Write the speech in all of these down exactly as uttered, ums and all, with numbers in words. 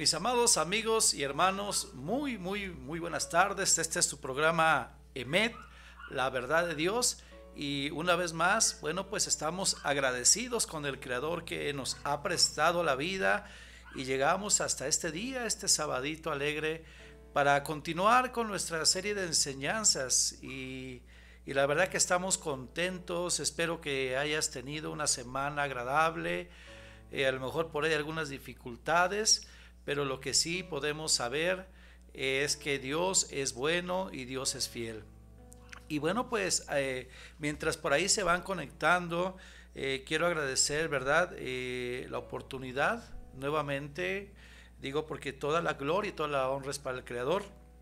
Mis amados amigos y hermanos, muy, muy, muy buenas tardes. Este es su programa EMET, la verdad de Dios. Y una vez más, bueno, pues estamos agradecidos con el Creador que nos ha prestado la vida y llegamos hasta este día, este sabadito alegre, para continuar con nuestra serie de enseñanzas. Y, y la verdad que estamos contentos. Espero que hayas tenido una semana agradable. Eh, a lo mejor por ahí algunas dificultades, pero lo que sí podemos saber es que Dios es bueno y Dios es fiel. Y bueno, pues eh, mientras por ahí se van conectando, eh, quiero agradecer, ¿verdad? Eh, la oportunidad nuevamente, digo porque toda la gloria y toda la honra es para el Creador,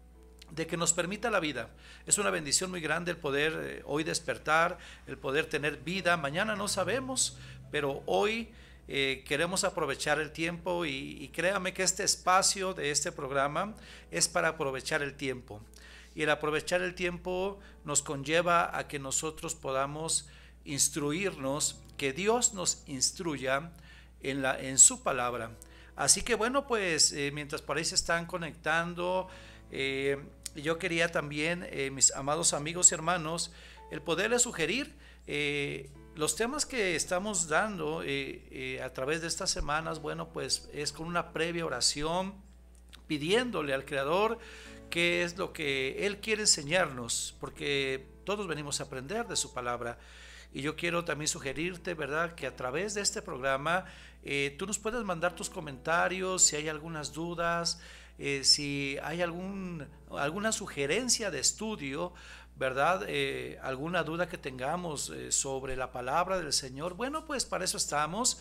de que nos permita la vida. Es una bendición muy grande el poder eh, hoy despertar, el poder tener vida. Mañana no sabemos, pero hoy Eh, queremos aprovechar el tiempo y, y créame que este espacio de este programa es para aprovechar el tiempo. Y el aprovechar el tiempo nos conlleva a que nosotros podamos instruirnos, que Dios nos instruya en, la, en su palabra. Así que bueno, pues eh, mientras por ahí se están conectando, eh, yo quería también, eh, mis amados amigos y hermanos, el poderles sugerir eh, los temas que estamos dando eh, eh, a través de estas semanas. Bueno, pues es con una previa oración, pidiéndole al Creador qué es lo que Él quiere enseñarnos, porque todos venimos a aprender de su palabra. Y yo quiero también sugerirte, ¿verdad?, que a través de este programa eh, tú nos puedes mandar tus comentarios, si hay algunas dudas, eh, si hay algún, alguna sugerencia de estudio, ¿verdad? Eh, alguna duda que tengamos eh, sobre la palabra del Señor. Bueno, pues para eso estamos.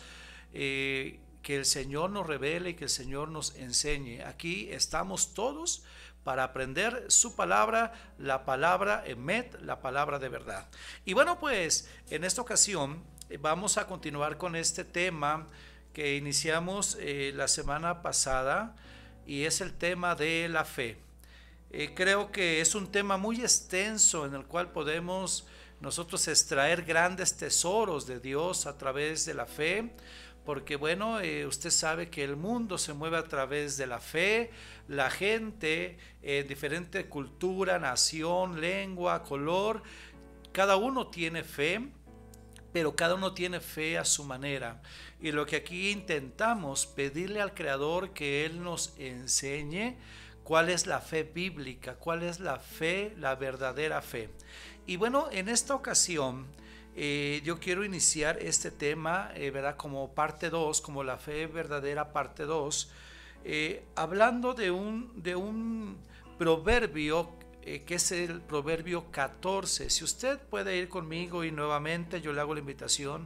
Eh, que el Señor nos revele y que el Señor nos enseñe. Aquí estamos todos para aprender su palabra, la palabra Emet, la palabra de verdad. Y bueno, pues en esta ocasión eh, vamos a continuar con este tema que iniciamos eh, la semana pasada, y es el tema de la fe. Eh, creo que es un tema muy extenso en el cual podemos nosotros extraer grandes tesoros de Dios a través de la fe, porque bueno, eh, usted sabe que el mundo se mueve a través de la fe. La gente, eh, diferente cultura, nación, lengua, color, cada uno tiene fe, pero cada uno tiene fe a su manera. Y lo que aquí intentamos pedirle al Creador que Él nos enseñe cuál es la fe bíblica, cuál es la fe, la verdadera fe. Y bueno, en esta ocasión eh, yo quiero iniciar este tema, eh, ¿verdad?, como parte dos, como la fe verdadera parte dos, eh, hablando de un, de un proverbio eh, que es el proverbio catorce. Si usted puede ir conmigo, y nuevamente yo le hago la invitación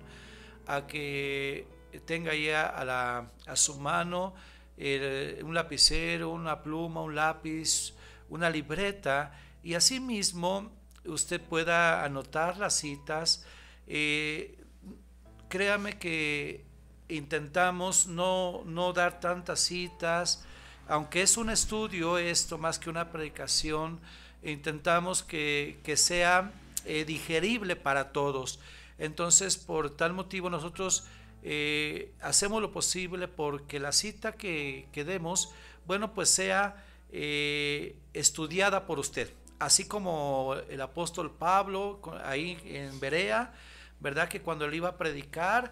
a que tenga ya a, la, a su mano Eh, un lapicero, una pluma, un lápiz, una libreta, y asimismo usted pueda anotar las citas. Eh, créame que intentamos no, no dar tantas citas, aunque es un estudio esto más que una predicación. Intentamos que, que sea eh, digerible para todos. Entonces, por tal motivo nosotros Eh, hacemos lo posible porque la cita que, que demos, bueno, pues sea eh, estudiada por usted, así como el apóstol Pablo ahí en Berea, ¿verdad?, que cuando él iba a predicar,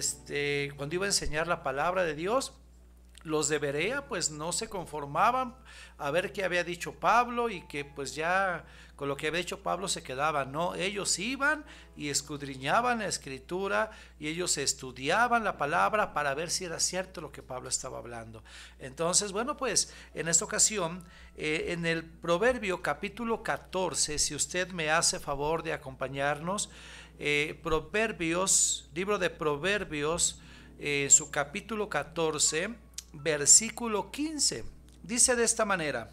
este, cuando iba a enseñar la palabra de Dios, los de Berea pues no se conformaban a ver qué había dicho Pablo y que pues ya con lo que había dicho Pablo se quedaban. No, ellos iban y escudriñaban la escritura y ellos estudiaban la palabra para ver si era cierto lo que Pablo estaba hablando. Entonces, bueno, pues en esta ocasión eh, en el proverbio capítulo catorce, si usted me hace favor de acompañarnos, eh, proverbios, libro de Proverbios, eh, su capítulo catorce, versículo quince, dice de esta manera: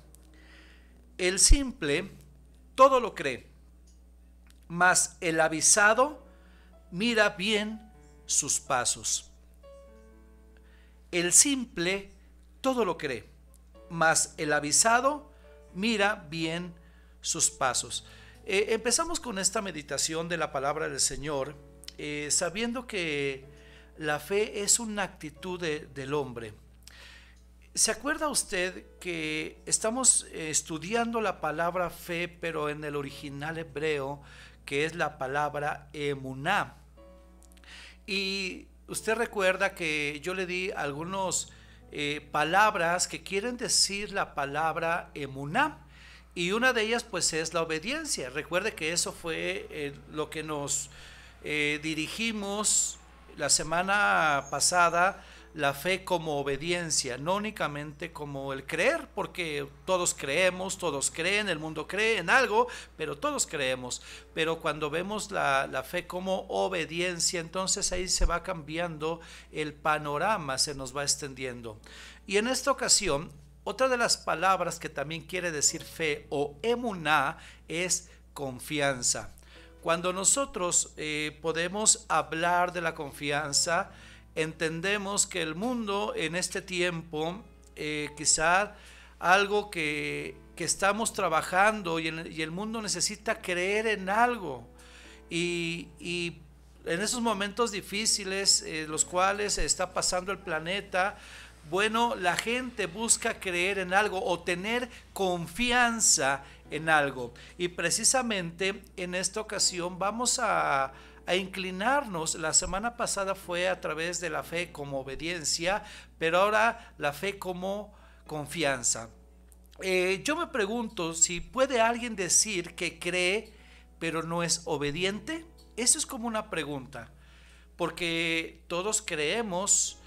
el simple todo lo cree, mas el avisado mira bien sus pasos. El simple todo lo cree, mas el avisado mira bien sus pasos. Eh, empezamos con esta meditación de la palabra del Señor, eh, sabiendo que la fe es una actitud de, del hombre. ¿Se acuerda usted que estamos eh, estudiando la palabra fe, pero en el original hebreo, que es la palabra emuná? Y usted recuerda que yo le di algunas eh, palabras que quieren decir la palabra emuná. Y una de ellas pues es la obediencia. Recuerde que eso fue eh, lo que nos eh, dirigimos la semana pasada, la fe como obediencia, no únicamente como el creer, porque todos creemos, todos creen, el mundo cree en algo, pero todos creemos. Pero cuando vemos la, la fe como obediencia, entonces ahí se va cambiando el panorama, se nos va extendiendo. Y en esta ocasión, otra de las palabras que también quiere decir fe o emuná es confianza. Cuando nosotros eh, podemos hablar de la confianza, entendemos que el mundo en este tiempo, eh, quizá algo que, que estamos trabajando y, en, y el mundo necesita creer en algo. Y, y en esos momentos difíciles, eh, los cuales está pasando el planeta, bueno, la gente busca creer en algo o tener confianza en algo. Y precisamente en esta ocasión vamos a, a inclinarnos. La semana pasada fue a través de la fe como obediencia, pero ahora la fe como confianza. Eh, yo me pregunto si puede alguien decir que cree, pero no es obediente. Eso es como una pregunta, porque todos creemos,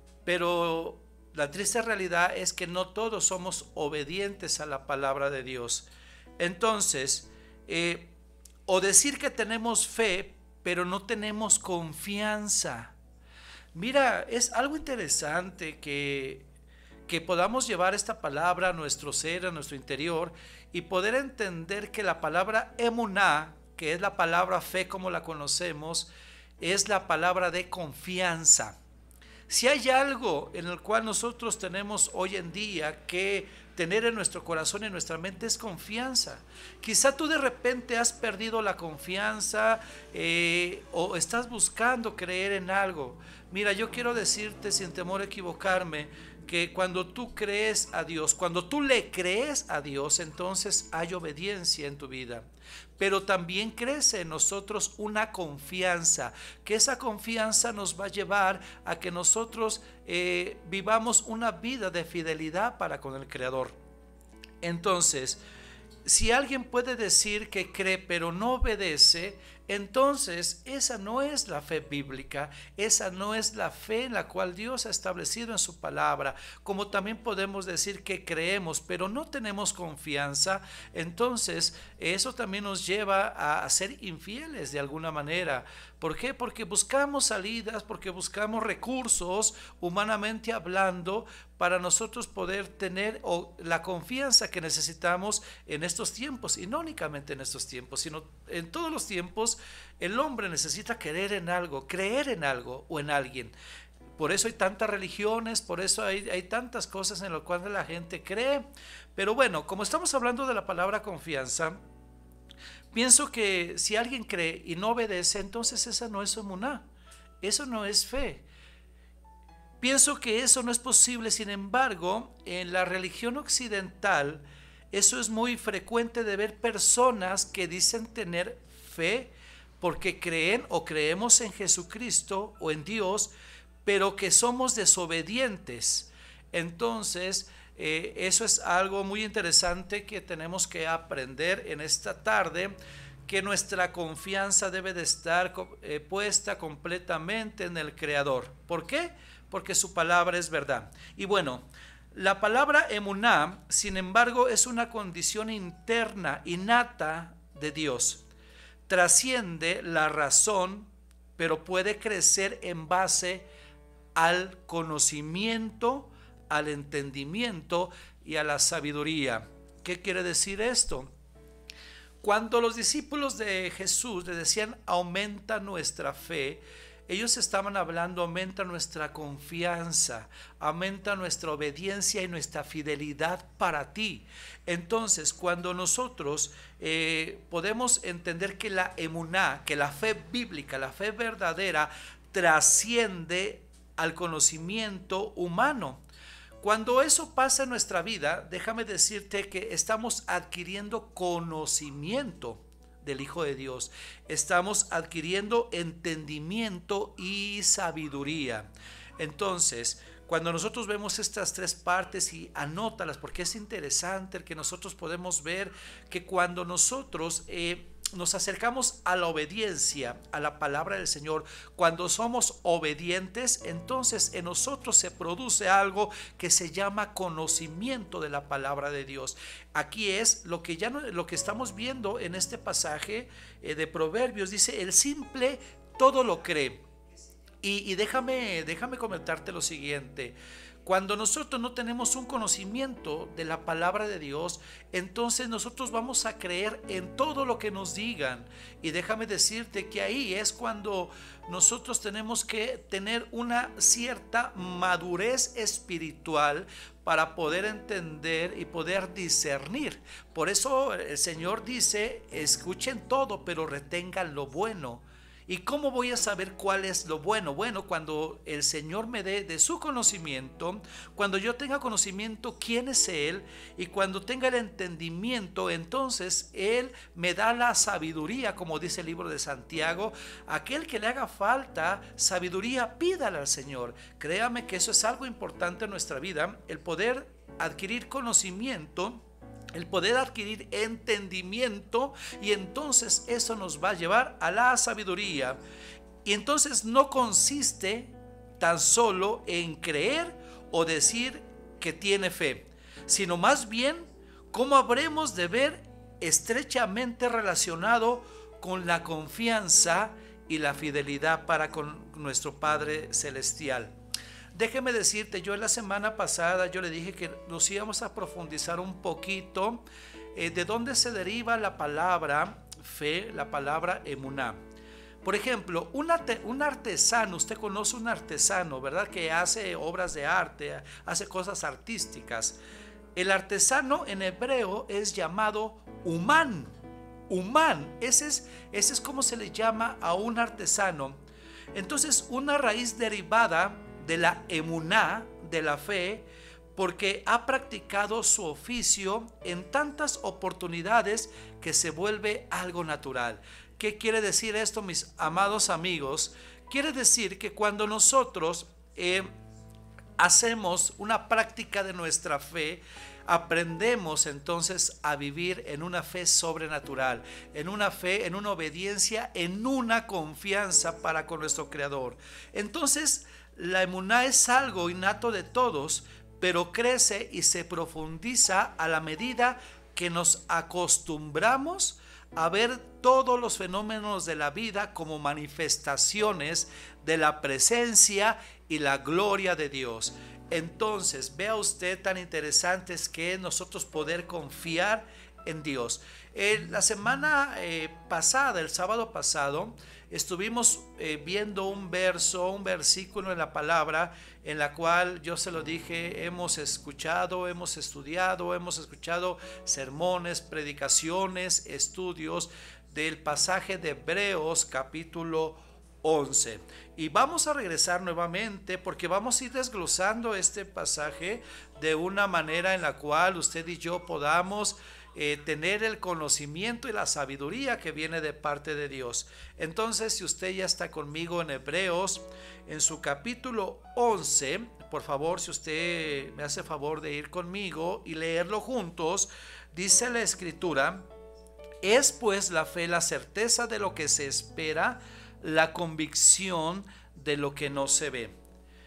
pero la triste realidad es que no todos somos obedientes a la palabra de Dios. Entonces, eh, o decir que tenemos fe, pero no tenemos confianza. Mira, es algo interesante que, que podamos llevar esta palabra a nuestro ser, a nuestro interior, y poder entender que la palabra emuná, que es la palabra fe como la conocemos, es la palabra de confianza. Si hay algo en el cual nosotros tenemos hoy en día que tener en nuestro corazón y en nuestra mente es confianza. Quizá tú de repente has perdido la confianza eh, o estás buscando creer en algo. Mira, yo quiero decirte sin temor a equivocarme que cuando tú crees a Dios, cuando tú le crees a Dios, entonces hay obediencia en tu vida. Pero también crece en nosotros una confianza, que esa confianza nos va a llevar a que nosotros eh, vivamos una vida de fidelidad para con el Creador. Entonces, si alguien puede decir que cree pero no obedece, entonces esa no es la fe bíblica, esa no es la fe en la cual Dios ha establecido en su palabra. Como también podemos decir que creemos pero no tenemos confianza, entonces eso también nos lleva a ser infieles de alguna manera. ¿Por qué? Porque buscamos salidas, porque buscamos recursos, humanamente hablando, para nosotros poder tener o, la confianza que necesitamos en estos tiempos, y no únicamente en estos tiempos, sino en todos los tiempos. El hombre necesita creer en algo, creer en algo o en alguien. Por eso hay tantas religiones, por eso hay, hay tantas cosas en las cuales la gente cree. Pero bueno, como estamos hablando de la palabra confianza, pienso que si alguien cree y no obedece, entonces esa no es emuná, eso no es fe. Pienso que eso no es posible. Sin embargo, en la religión occidental, eso es muy frecuente de ver personas que dicen tener fe porque creen o creemos en Jesucristo o en Dios, pero que somos desobedientes. Entonces, eh, eso es algo muy interesante que tenemos que aprender en esta tarde, que nuestra confianza debe de estar eh, puesta completamente en el Creador. ¿Por qué? Porque su palabra es verdad. Y bueno, la palabra emuná, sin embargo, es una condición interna, innata de Dios. Trasciende la razón, pero puede crecer en base al conocimiento, al entendimiento y a la sabiduría. ¿Qué quiere decir esto? Cuando los discípulos de Jesús le decían aumenta nuestra fe, ellos estaban hablando aumenta nuestra confianza, aumenta nuestra obediencia y nuestra fidelidad para ti. Entonces, cuando nosotros eh, podemos entender que la emuná, que la fe bíblica, la fe verdadera, trasciende al conocimiento humano. Cuando eso pasa en nuestra vida, déjame decirte que estamos adquiriendo conocimiento del Hijo de Dios. Estamos adquiriendo entendimiento y sabiduría. Entonces, cuando nosotros vemos estas tres partes, y anótalas porque es interesante el que nosotros podemos ver que cuando nosotros eh, nos acercamos a la obediencia, a la palabra del Señor, cuando somos obedientes, entonces en nosotros se produce algo que se llama conocimiento de la palabra de Dios. Aquí es lo que ya no, lo que estamos viendo en este pasaje eh, de Proverbios. Dice: el simple todo lo cree. Y, y déjame, déjame comentarte lo siguiente. Cuando nosotros no tenemos un conocimiento de la palabra de Dios, entonces nosotros vamos a creer en todo lo que nos digan. Y déjame decirte que ahí es cuando nosotros tenemos que tener una cierta madurez espiritual para poder entender y poder discernir. Por eso el Señor dice: escuchen todo, pero retengan lo bueno. ¿Y cómo voy a saber cuál es lo bueno? Bueno, cuando el Señor me dé de su conocimiento, cuando yo tenga conocimiento quién es Él, y cuando tenga el entendimiento, entonces Él me da la sabiduría, como dice el libro de Santiago. Aquel que le haga falta sabiduría, pídala al Señor. Créame que eso es algo importante en nuestra vida, el poder adquirir conocimiento, el poder adquirir entendimiento, y entonces eso nos va a llevar a la sabiduría. Y entonces no consiste tan solo en creer o decir que tiene fe, sino más bien cómo habremos de ver estrechamente relacionado con la confianza y la fidelidad para con nuestro Padre Celestial. Déjeme decirte, yo en la semana pasada yo le dije que nos íbamos a profundizar un poquito eh, de dónde se deriva la palabra fe, la palabra emuná. Por ejemplo, un, arte, un artesano, usted conoce un artesano, ¿verdad? Que hace obras de arte, hace cosas artísticas. El artesano en hebreo es llamado humán. Humán, ese es, ese es como se le llama a un artesano. Entonces, una raíz derivada de la emuná, de la fe, porque ha practicado su oficio en tantas oportunidades que se vuelve algo natural. ¿Qué quiere decir esto, mis amados amigos? Quiere decir que cuando nosotros eh, hacemos una práctica de nuestra fe, aprendemos entonces a vivir en una fe sobrenatural, en una fe, en una obediencia, en una confianza para con nuestro Creador. Entonces, la emuná es algo innato de todos, pero crece y se profundiza a la medida que nos acostumbramos a ver todos los fenómenos de la vida como manifestaciones de la presencia y la gloria de Dios. Entonces, vea usted tan interesante es que es nosotros poder confiar en Dios. Eh, la semana eh, pasada, el sábado pasado, estuvimos eh, viendo un verso, un versículo en la palabra, en la cual yo se lo dije, hemos escuchado, hemos estudiado, hemos escuchado sermones, predicaciones, estudios del pasaje de Hebreos capítulo once. Y vamos a regresar nuevamente porque vamos a ir desglosando este pasaje de una manera en la cual usted y yo podamos Eh, tener el conocimiento y la sabiduría que viene de parte de Dios. Entonces, si usted ya está conmigo en Hebreos, en su capítulo once, por favor, si usted me hace favor de ir conmigo y leerlo juntos, dice la Escritura: es pues la fe la certeza de lo que se espera, la convicción de lo que no se ve.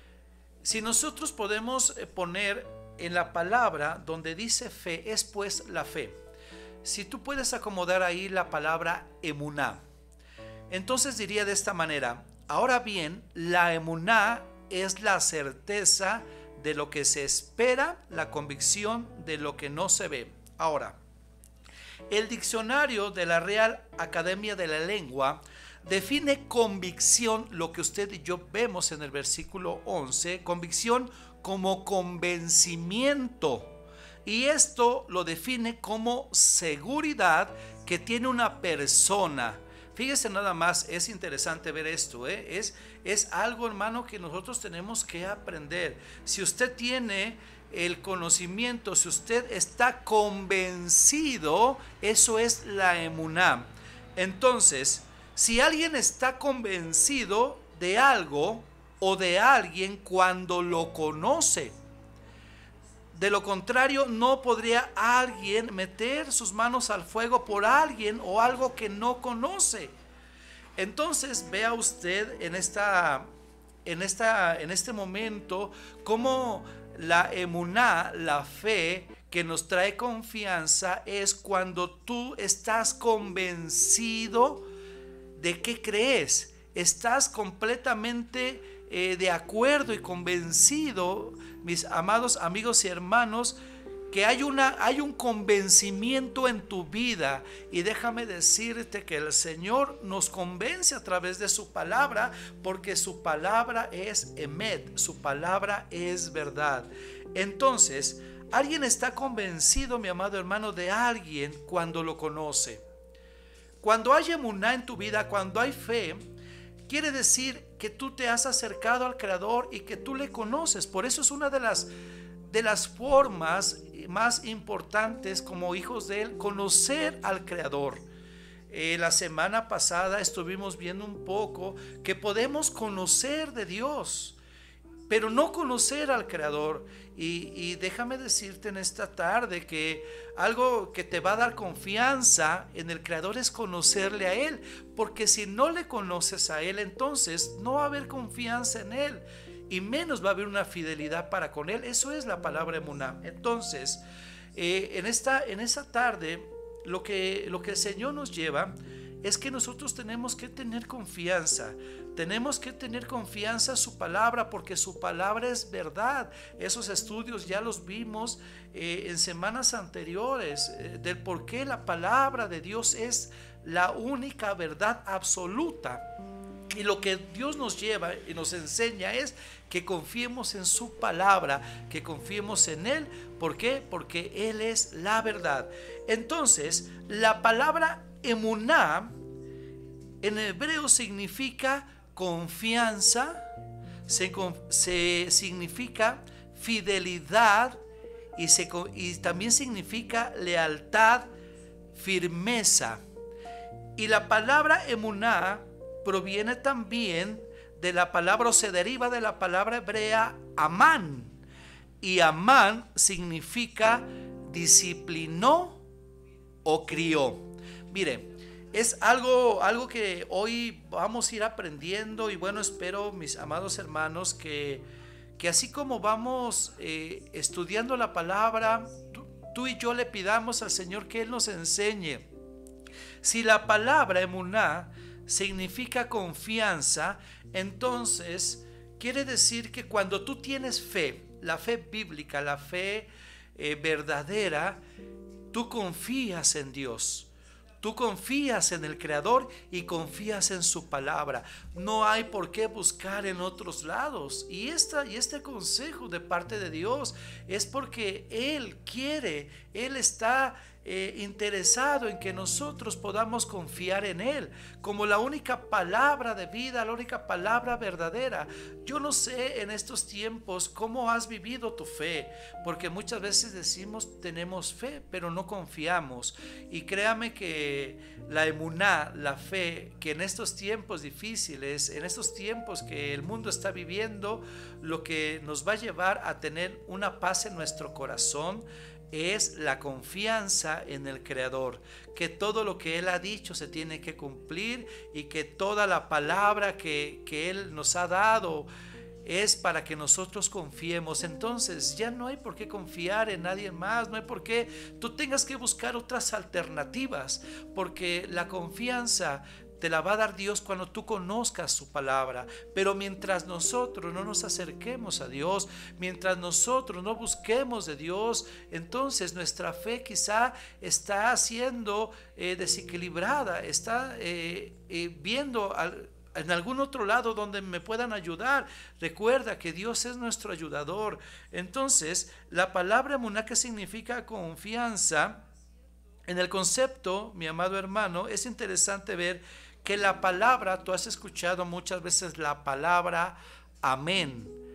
Si nosotros podemos poner en la palabra donde dice fe, es pues la fe. Si tú puedes acomodar ahí la palabra emuná, entonces diría de esta manera: ahora bien, la emuná es la certeza de lo que se espera, la convicción de lo que no se ve. Ahora, el diccionario de la Real Academia de la Lengua define convicción, lo que usted y yo vemos en el versículo once, convicción como convencimiento, y esto lo define como seguridad que tiene una persona. Fíjese nada más, es interesante ver esto, ¿eh? es, es algo, hermano, que nosotros tenemos que aprender. Si usted tiene el conocimiento, si usted está convencido, eso es la emuná. Entonces, si alguien está convencido de algo o de alguien cuando lo conoce, de lo contrario, no podría alguien meter sus manos al fuego por alguien o algo que no conoce. Entonces, vea usted en esta, en esta, en este momento cómo la emuná, la fe que nos trae confianza, es cuando tú estás convencido de qué crees. Estás completamente eh, de acuerdo y convencido, mis amados amigos y hermanos, que hay, una, hay un convencimiento en tu vida. Y déjame decirte que el Señor nos convence a través de su palabra, porque su palabra es emet, su palabra es verdad. Entonces, alguien está convencido, mi amado hermano, de alguien cuando lo conoce. Cuando hay emuná en tu vida, cuando hay fe, quiere decir que tú te has acercado al Creador y que tú le conoces. Por eso es una de las, de las formas más importantes como hijos de Él, conocer al Creador. Eh, la semana pasada estuvimos viendo un poco que podemos conocer de Dios, pero no conocer al Creador. Y, y déjame decirte en esta tarde que algo que te va a dar confianza en el Creador es conocerle a Él, porque si no le conoces a Él, entonces no va a haber confianza en Él, y menos va a haber una fidelidad para con Él. Eso es la palabra emuná. Entonces, eh, en, esta, en esta tarde, lo que, lo que el Señor nos lleva es que nosotros tenemos que tener confianza. Tenemos que tener confianza en su palabra, porque su palabra es verdad. Esos estudios ya los vimos eh, en semanas anteriores, eh, del por qué la palabra de Dios es la única verdad absoluta. Y lo que Dios nos lleva y nos enseña es que confiemos en su palabra, que confiemos en Él. ¿Por qué? Porque Él es la verdad. Entonces, la palabra emuná en hebreo significa confianza, se, se significa fidelidad y, se, y también significa lealtad, firmeza. Y la palabra emuná proviene también de la palabra, o se deriva de la palabra hebrea amán, y amán significa disciplinó o crió. Mire, es algo, algo que hoy vamos a ir aprendiendo, y bueno, espero, mis amados hermanos, que, que así como vamos eh, estudiando la palabra, tú, tú y yo le pidamos al Señor que Él nos enseñe. Si la palabra emuná significa confianza, entonces quiere decir que cuando tú tienes fe, la fe bíblica, la fe eh, verdadera, tú confías en Dios. Tú confías en el Creador y confías en su palabra. No hay por qué buscar en otros lados. Y, esta, y este consejo de parte de Dios es porque Él quiere, Él está eh, interesado en que nosotros podamos confiar en Él como la única palabra de vida, la única palabra verdadera. Yo no sé en estos tiempos cómo has vivido tu fe, porque muchas veces decimos tenemos fe, pero no confiamos. Y créame que la emuná, la fe, que en estos tiempos difíciles, en estos tiempos que el mundo está viviendo, lo que nos va a llevar a tener una paz en nuestro corazón es la confianza en el Creador, que todo lo que Él ha dicho se tiene que cumplir, y que toda la palabra que, que Él nos ha dado es para que nosotros confiemos. Entonces ya no hay por qué confiar en nadie más, no hay por qué tú tengas que buscar otras alternativas, porque la confianza te la va a dar Dios cuando tú conozcas su palabra. Pero mientras nosotros no nos acerquemos a Dios, mientras nosotros no busquemos de Dios, entonces nuestra fe quizá está siendo eh, desequilibrada, está eh, eh, viendo al en algún otro lado donde me puedan ayudar. Recuerda que Dios es nuestro ayudador. Entonces, la palabra emuná, que significa confianza, en el concepto, mi amado hermano, es interesante ver que la palabra, tú has escuchado muchas veces la palabra amén.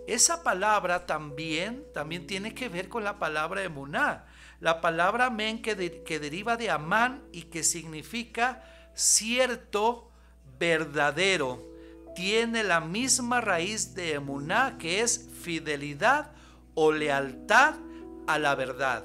esa palabra también, también tiene que ver con la palabra emuná. La palabra amén que, de, que deriva de amán y que significa cierto, verdadero, tiene la misma raíz de emuná, que es fidelidad o lealtad a la verdad.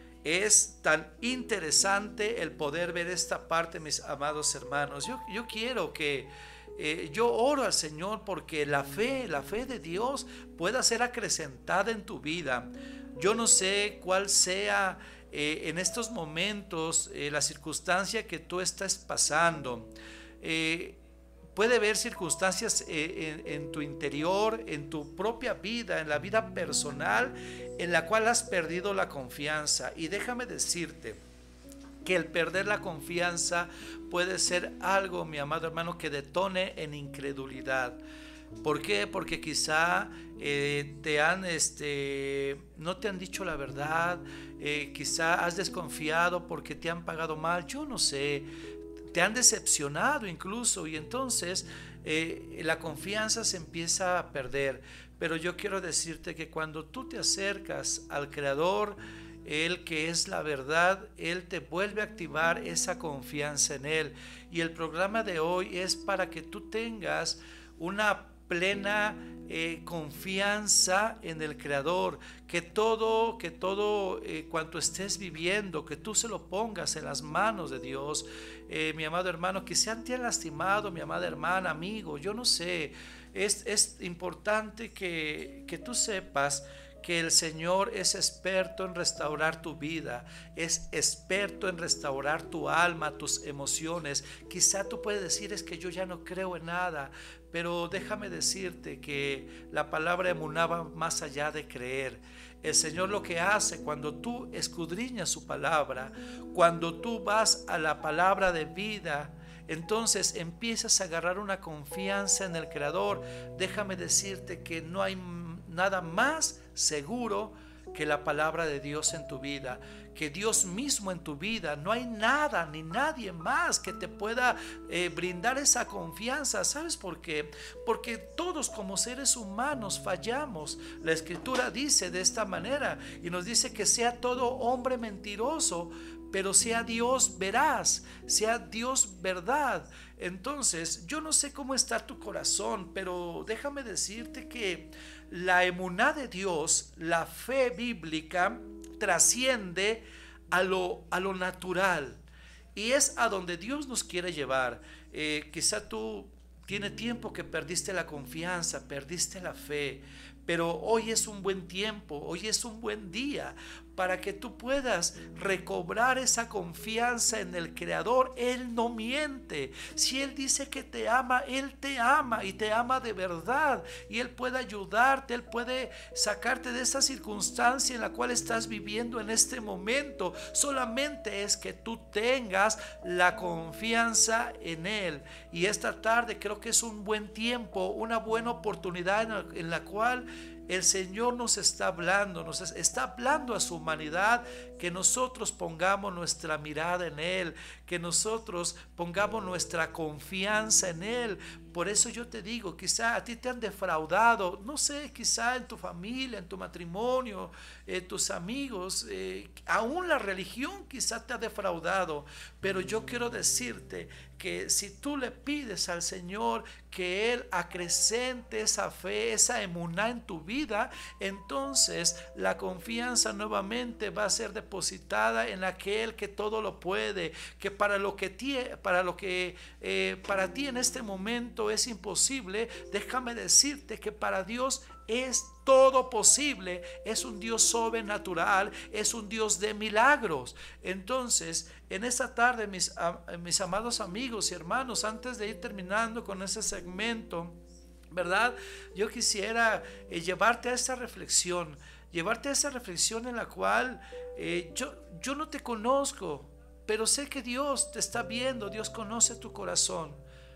Es tan interesante el poder ver esta parte, mis amados hermanos. Yo, yo quiero que eh, yo oro al Señor porque la fe, la fe de Dios pueda ser acrecentada en tu vida. Yo no sé cuál sea eh, en estos momentos eh, la circunstancia que tú estás pasando. Eh, Puede haber circunstancias en, en tu interior, en tu propia vida, en la vida personal, en la cual has perdido la confianza. Y déjame decirte que el perder la confianza puede ser algo, mi amado hermano, que detone en incredulidad. ¿Por qué? Porque quizá eh, te han, este, no te han dicho la verdad, eh, quizá has desconfiado porque te han pagado mal, yo no sé. Te han decepcionado incluso, y entonces eh, la confianza se empieza a perder. Pero yo quiero decirte que cuando tú te acercas al Creador, Él que es la verdad, Él te vuelve a activar esa confianza en Él. Y el programa de hoy es para que tú tengas una plena eh, confianza en el Creador, que todo, que todo eh, cuanto estés viviendo, que tú se lo pongas en las manos de Dios. Eh, mi amado hermano, que se te han lastimado, mi amada hermana, amigo, yo no sé, es, es importante que, que tú sepas que el Señor es experto en restaurar tu vida, es experto en restaurar tu alma, tus emociones. Quizá tú puedes decir, es que yo ya no creo en nada, pero déjame decirte que la palabra emuná va más allá de creer. El Señor lo que hace cuando tú escudriñas su palabra, cuando tú vas a la palabra de vida, entonces empiezas a agarrar una confianza en el Creador. Déjame decirte que no hay nada más seguro que la palabra de Dios en tu vida, que Dios mismo en tu vida. No hay nada ni nadie más que te pueda eh, brindar esa confianza. ¿Sabes por qué? Porque todos como seres humanos fallamos. La Escritura dice de esta manera y nos dice que sea todo hombre mentiroso, pero sea Dios veraz, sea Dios verdad. Entonces, yo no sé cómo está tu corazón, pero déjame decirte que la emuná de Dios, la fe bíblica, trasciende a lo, a lo natural, y es a donde Dios nos quiere llevar. Eh, quizá tú tiene tiempo que perdiste la confianza, perdiste la fe, pero hoy es un buen tiempo, hoy es un buen día para que tú puedas recobrar esa confianza en el Creador. Él no miente. Si Él dice que te ama, Él te ama y te ama de verdad. Y Él puede ayudarte, Él puede sacarte de esa circunstancia en la cual estás viviendo en este momento. Solamente es que tú tengas la confianza en Él. Y esta tarde creo que es un buen tiempo, una buena oportunidad en la, en la cual el Señor nos está hablando, nos está hablando a su humanidad, que nosotros pongamos nuestra mirada en Él, que nosotros pongamos nuestra confianza en Él. Por eso yo te digo, quizá a ti te han defraudado, no sé, quizá en tu familia, en tu matrimonio, eh, tus amigos, eh, aún la religión quizá te ha defraudado, pero yo quiero decirte que si tú le pides al Señor que Él acrecente esa fe, esa emuná en tu vida, entonces la confianza nuevamente va a ser depositada en aquel que todo lo puede, que para lo que ti, para lo que eh, para ti en este momento es imposible, déjame decirte que para Dios es todo posible. Es un Dios sobrenatural, es un Dios de milagros. Entonces, en esta tarde, mis, mis amados amigos y hermanos, antes de ir terminando con ese segmento, ¿verdad? Yo quisiera eh, llevarte a esa reflexión, llevarte a esa reflexión en la cual eh, yo, yo no te conozco, pero sé que Dios te está viendo, Dios conoce tu corazón.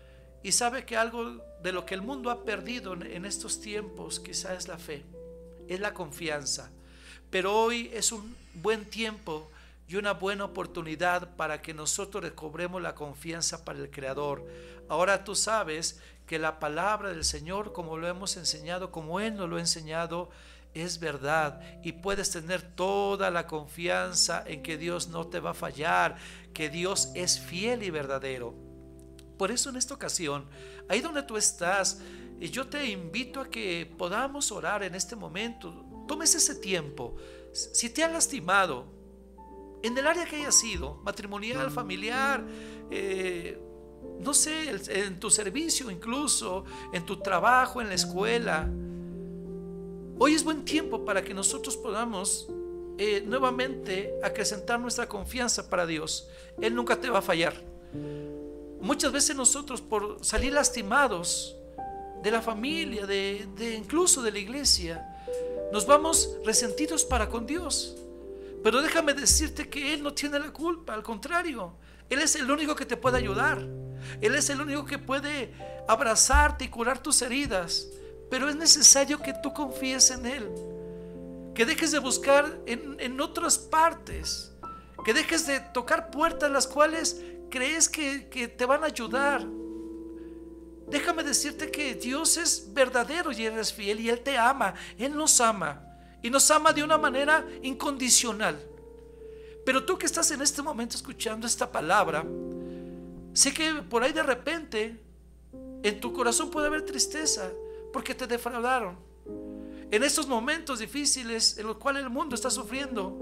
Y sabe que algo de lo que el mundo ha perdido en estos tiempos quizá es la fe, es la confianza. Pero hoy es un buen tiempo y una buena oportunidad para que nosotros recobremos la confianza para el Creador. Ahora tú sabes que la palabra del Señor, como lo hemos enseñado, como Él nos lo ha enseñado, es verdad, y puedes tener toda la confianza en que Dios no te va a fallar, que Dios es fiel y verdadero. Por eso en esta ocasión, ahí donde tú estás, yo te invito a que podamos orar en este momento. Tomes ese tiempo. Si te han lastimado en el área que haya sido, matrimonial, familiar, eh, no sé, en tu servicio, incluso en tu trabajo, en la escuela, hoy es buen tiempo para que nosotros podamos eh, nuevamente acrecentar nuestra confianza para Dios. Él nunca te va a fallar. Muchas veces nosotros, por salir lastimados de la familia, de, de incluso de la iglesia, nos vamos resentidos para con Dios. Pero déjame decirte que Él no tiene la culpa, al contrario, Él es el único que te puede ayudar. Él es el único que puede abrazarte y curar tus heridas. Pero es necesario que tú confíes en Él, que dejes de buscar en, en otras partes, que dejes de tocar puertas las cuales crees que, que te van a ayudar. Déjame decirte que Dios es verdadero y Él es fiel y Él te ama. Él nos ama y nos ama de una manera incondicional. Pero tú que estás en este momento escuchando esta palabra, sé que por ahí de repente en tu corazón puede haber tristeza porque te defraudaron. En estos momentos difíciles en los cuales el mundo está sufriendo,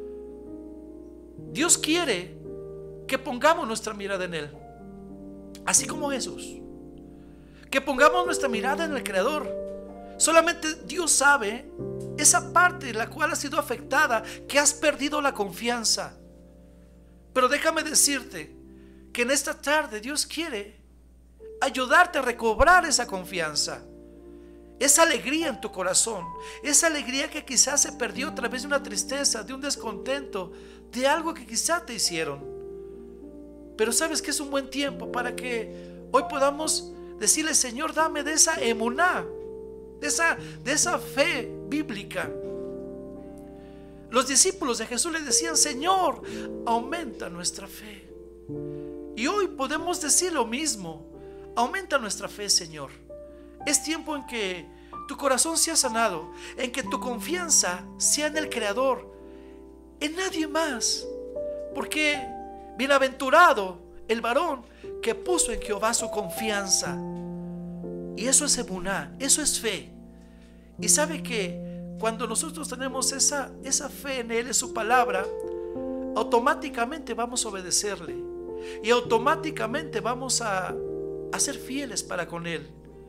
Dios quiere que pongamos nuestra mirada en Él, así como Jesús, que pongamos nuestra mirada en el Creador. Solamente Dios sabe esa parte en la cual has sido afectada, que has perdido la confianza. Pero déjame decirte que en esta tarde Dios quiere ayudarte a recobrar esa confianza, esa alegría en tu corazón, esa alegría que quizás se perdió a través de una tristeza, de un descontento, de algo que quizás te hicieron. Pero sabes que es un buen tiempo para que hoy podamos decirle: Señor, dame de esa emuná, de esa, de esa fe bíblica. Los discípulos de Jesús le decían: Señor, aumenta nuestra fe. Y hoy podemos decir lo mismo: aumenta nuestra fe, Señor. Es tiempo en que tu corazón sea sanado, en que tu confianza sea en el Creador, en nadie más. Porque bienaventurado el varón que puso en Jehová su confianza. Y eso es emuná, eso es fe. Y sabe que cuando nosotros tenemos esa, esa fe en Él, en su palabra, automáticamente vamos a obedecerle. Y automáticamente vamos a, a ser fieles para con Él.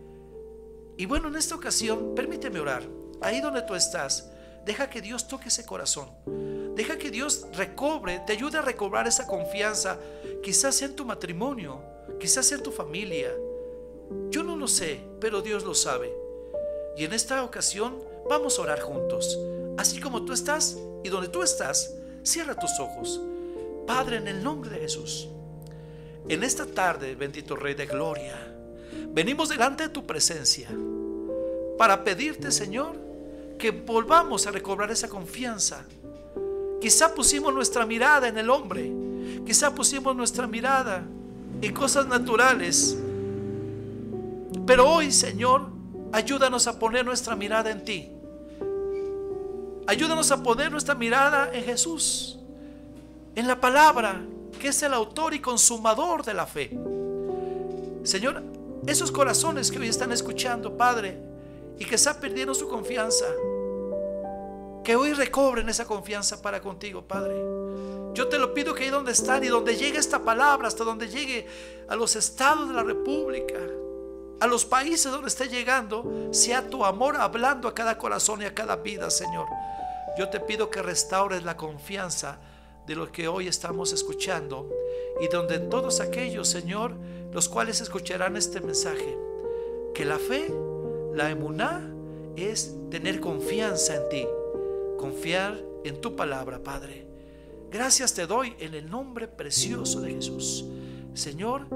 Y bueno, en esta ocasión, permíteme orar. Ahí donde tú estás, deja que Dios toque ese corazón. Deja que Dios recobre, te ayude a recobrar esa confianza. Quizás sea en tu matrimonio, quizás sea en tu familia. Yo no lo sé, pero Dios lo sabe. Y en esta ocasión vamos a orar juntos. Así como tú estás y donde tú estás, cierra tus ojos. Padre, en el nombre de Jesús, en esta tarde, bendito Rey de Gloria, venimos delante de tu presencia para pedirte, Señor, que volvamos a recobrar esa confianza. Quizá pusimos nuestra mirada en el hombre, quizá pusimos nuestra mirada en cosas naturales, pero hoy, Señor, ayúdanos a poner nuestra mirada en ti. Ayúdanos a poner nuestra mirada en Jesús, en la palabra, que es el autor y consumador de la fe. Señor, esos corazones que hoy están escuchando, Padre, y que están perdiendo su confianza, que hoy recobren esa confianza para contigo, Padre. Yo te lo pido que ahí donde están y donde llegue esta palabra, hasta donde llegue a los estados de la República, a los países donde esté llegando, sea tu amor hablando a cada corazón y a cada vida, Señor. Yo te pido que restaures la confianza de lo que hoy estamos escuchando, y donde todos aquellos, Señor, los cuales escucharán este mensaje, que la fe, la emuná, es tener confianza en ti, confiar en tu palabra, Padre. Gracias te doy en el nombre precioso de Jesús. Señor,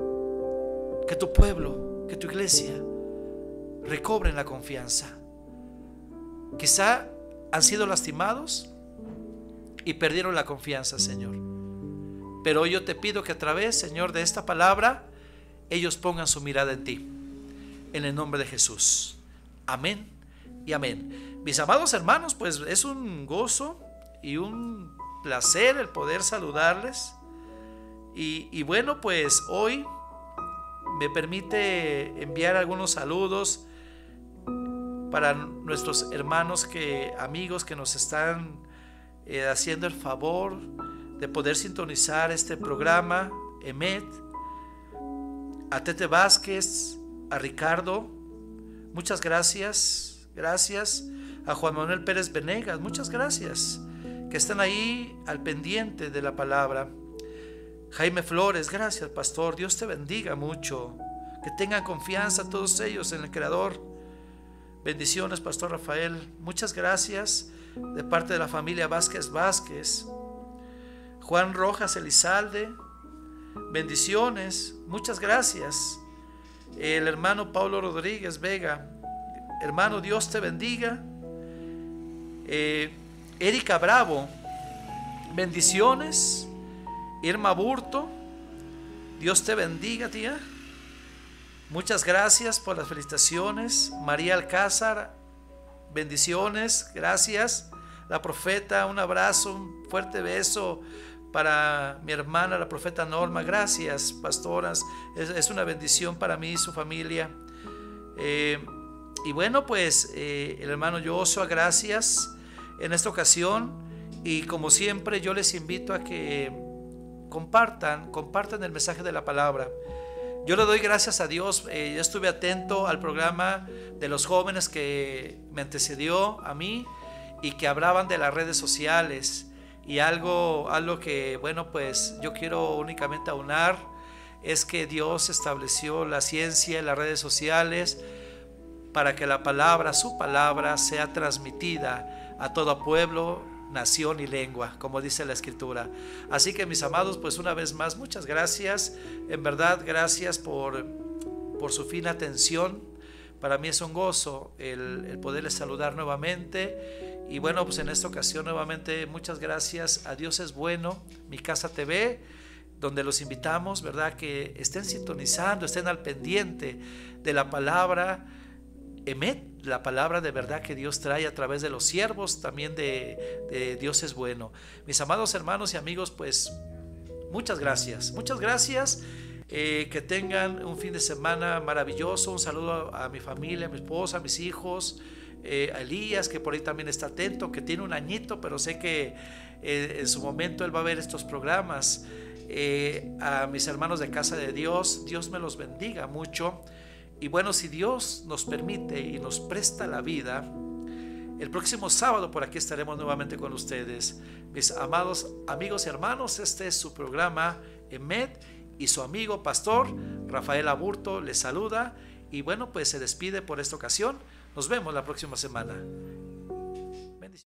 que tu pueblo, que tu iglesia recobren la confianza. Quizá han sido lastimados, y perdieron la confianza, Señor. Pero hoy yo te pido que a través, Señor, de esta palabra, ellos pongan su mirada en ti. En el nombre de Jesús. Amén y amén. Mis amados hermanos, pues es un gozo y un placer el poder saludarles. Y, y bueno, pues hoy me permite enviar algunos saludos para nuestros hermanos, que, amigos que nos están eh, haciendo el favor de poder sintonizar este programa, Emet. A Tete Vázquez, a Ricardo, muchas gracias, gracias. A Juan Manuel Pérez Venegas, muchas gracias, que están ahí al pendiente de la palabra. Jaime Flores, gracias, pastor, Dios te bendiga mucho, que tengan confianza todos ellos en el Creador. Bendiciones, pastor Rafael, muchas gracias de parte de la familia Vázquez Vázquez. Juan Rojas Elizalde, bendiciones, muchas gracias. El hermano Pablo Rodríguez Vega, hermano, Dios te bendiga. eh, Erika Bravo, bendiciones. Irma Burto, Dios te bendiga, tía, muchas gracias por las felicitaciones. María Alcázar, bendiciones, gracias. La profeta, un abrazo, un fuerte beso para mi hermana, la profeta Norma, gracias, pastoras, es, es una bendición para mí y su familia. Eh, y bueno, pues eh, el hermano Joshua, gracias en esta ocasión. Y como siempre, yo les invito a que compartan, compartan el mensaje de la palabra. Yo le doy gracias a Dios. Eh, yo estuve atento al programa de los jóvenes que me antecedió a mí y que hablaban de las redes sociales. Y algo, algo que, bueno, pues yo quiero únicamente aunar es que Dios estableció la ciencia y las redes sociales para que la palabra, su palabra, sea transmitida a todo pueblo, nación y lengua, como dice la Escritura. Así que, mis amados, pues una vez más, muchas gracias. En verdad, gracias por, por su fina atención. Para mí es un gozo el, el poderles saludar nuevamente. Y bueno, pues en esta ocasión nuevamente muchas gracias. A Dios es bueno, Mi Casa T V, donde los invitamos, ¿verdad?, que estén sintonizando, estén al pendiente de la palabra Emet, la palabra de verdad que Dios trae a través de los siervos también de, de Dios es bueno. Mis amados hermanos y amigos, pues muchas gracias, muchas gracias. Eh, que tengan un fin de semana maravilloso. Un saludo a, a mi familia, a mi esposa, a mis hijos, eh, a Elías, que por ahí también está atento, que tiene un añito, pero sé que eh, en su momento él va a ver estos programas. Eh, a mis hermanos de Casa de Dios, Dios me los bendiga mucho. Y bueno, si Dios nos permite y nos presta la vida, el próximo sábado por aquí estaremos nuevamente con ustedes. Mis amados amigos y hermanos, este es su programa Emet, y su amigo pastor Rafael Aburto les saluda. Y bueno, pues se despide por esta ocasión. Nos vemos la próxima semana. Bendiciones.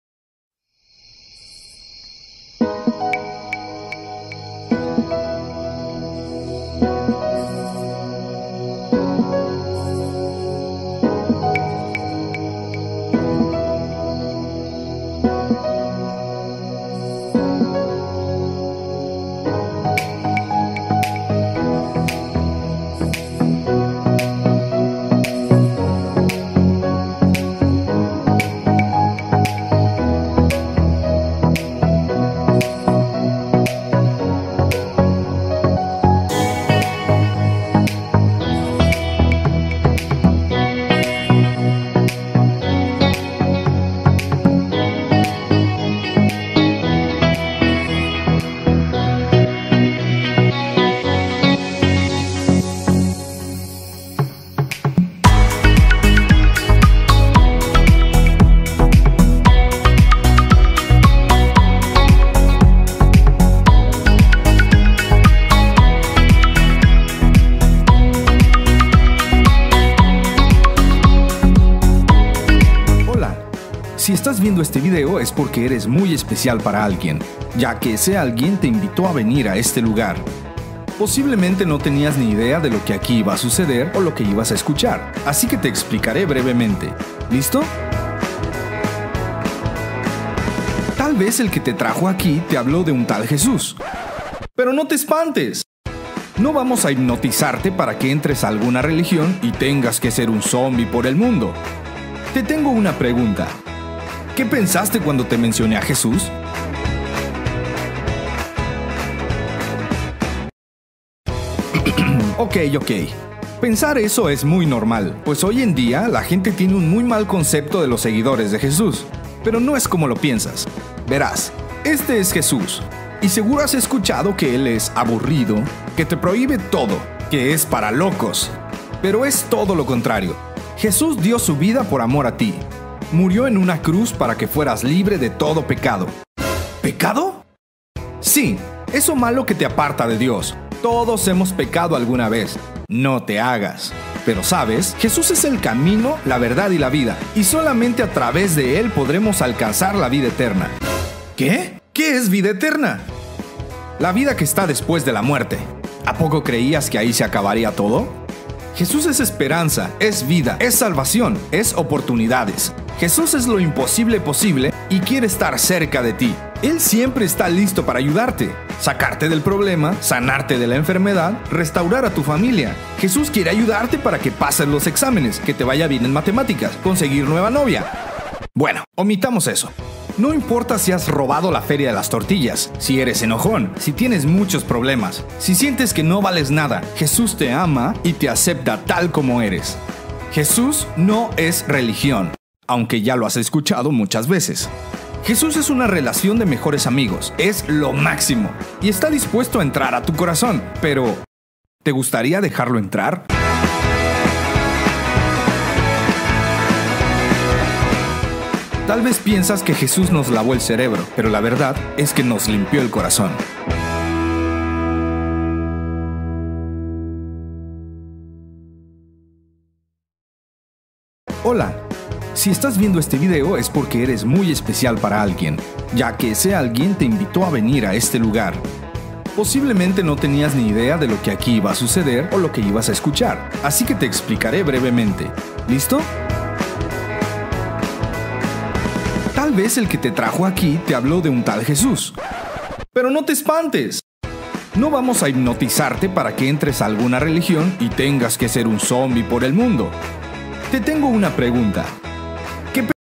Si estás viendo este video es porque eres muy especial para alguien, ya que ese alguien te invitó a venir a este lugar. Posiblemente no tenías ni idea de lo que aquí iba a suceder o lo que ibas a escuchar, así que te explicaré brevemente. ¿Listo? Tal vez el que te trajo aquí te habló de un tal Jesús. Pero no te espantes. No vamos a hipnotizarte para que entres a alguna religión y tengas que ser un zombie por el mundo. Te tengo una pregunta. ¿Qué pensaste cuando te mencioné a Jesús? Ok, ok. Pensar eso es muy normal, pues hoy en día la gente tiene un muy mal concepto de los seguidores de Jesús. Pero no es como lo piensas. Verás, este es Jesús. Y seguro has escuchado que Él es aburrido, que te prohíbe todo, que es para locos. Pero es todo lo contrario. Jesús dio su vida por amor a ti. Murió en una cruz para que fueras libre de todo pecado. ¿Pecado? Sí, eso malo que te aparta de Dios. Todos hemos pecado alguna vez. No te hagas. Pero sabes, Jesús es el camino, la verdad y la vida. Y solamente a través de Él podremos alcanzar la vida eterna. ¿Qué? ¿Qué es vida eterna? La vida que está después de la muerte. ¿A poco creías que ahí se acabaría todo? Jesús es esperanza, es vida, es salvación, es oportunidades. Jesús es lo imposible posible y quiere estar cerca de ti. Él siempre está listo para ayudarte, sacarte del problema, sanarte de la enfermedad, restaurar a tu familia. Jesús quiere ayudarte para que pases los exámenes, que te vaya bien en matemáticas, conseguir nueva novia. Bueno, omitamos eso. No importa si has robado la feria de las tortillas, si eres enojón, si tienes muchos problemas, si sientes que no vales nada, Jesús te ama y te acepta tal como eres. Jesús no es religión, aunque ya lo has escuchado muchas veces. Jesús es una relación de mejores amigos, es lo máximo y está dispuesto a entrar a tu corazón, pero ¿te gustaría dejarlo entrar? Tal vez piensas que Jesús nos lavó el cerebro, pero la verdad es que nos limpió el corazón. Hola, si estás viendo este video es porque eres muy especial para alguien, ya que ese alguien te invitó a venir a este lugar. Posiblemente no tenías ni idea de lo que aquí iba a suceder o lo que ibas a escuchar, así que te explicaré brevemente. ¿Listo? Tal vez el que te trajo aquí te habló de un tal Jesús. Pero no te espantes. No vamos a hipnotizarte para que entres a alguna religión y tengas que ser un zombie por el mundo. Te tengo una pregunta.